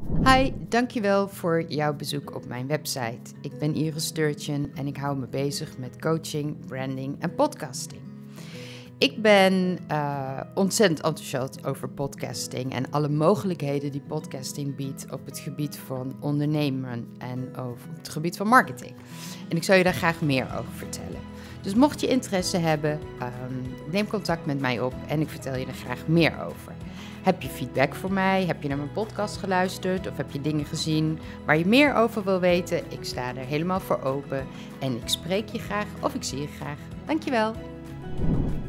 Hi, dankjewel voor jouw bezoek op mijn website. Ik ben Iris Sturgeon en ik hou me bezig met coaching, branding en podcasting. Ik ben ontzettend enthousiast over podcasting en alle mogelijkheden die podcasting biedt op het gebied van ondernemen en op het gebied van marketing. En ik zou je daar graag meer over vertellen. Dus mocht je interesse hebben, neem contact met mij op en ik vertel je er graag meer over. Heb je feedback voor mij? Heb je naar mijn podcast geluisterd? Of heb je dingen gezien waar je meer over wil weten? Ik sta er helemaal voor open en ik spreek je graag of ik zie je graag. Dankjewel.